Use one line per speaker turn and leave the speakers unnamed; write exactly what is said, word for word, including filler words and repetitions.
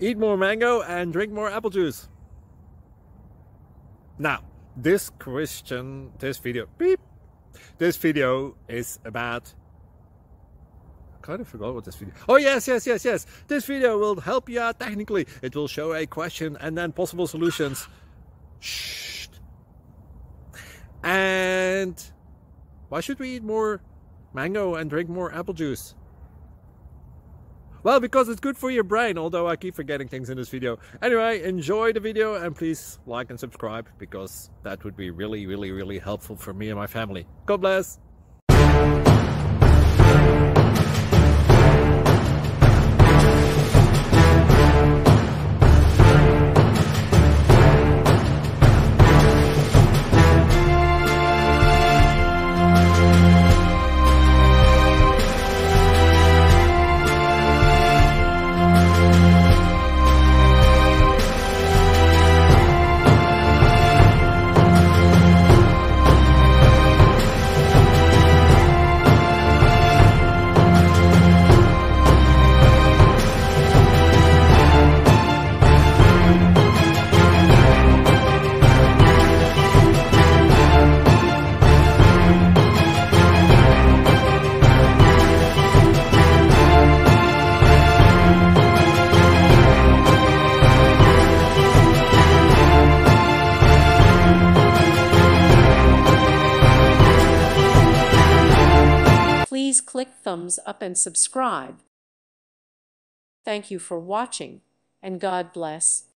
eat more mango and drink more apple juice. Now, this question, this video, beep, this video is about, I kind of forgot what this video, oh yes, yes, yes, yes, this video will help you out technically. It will show a question and then possible solutions. Shh. And why should we eat more mango and drink more apple juice? Well, because it's good for your brain, although I keep forgetting things in this video. Anyway, enjoy the video and please like and subscribe, because that would be really, really, really helpful for me and my family. God bless!
Please click thumbs up and subscribe. Thank you for watching, and God bless.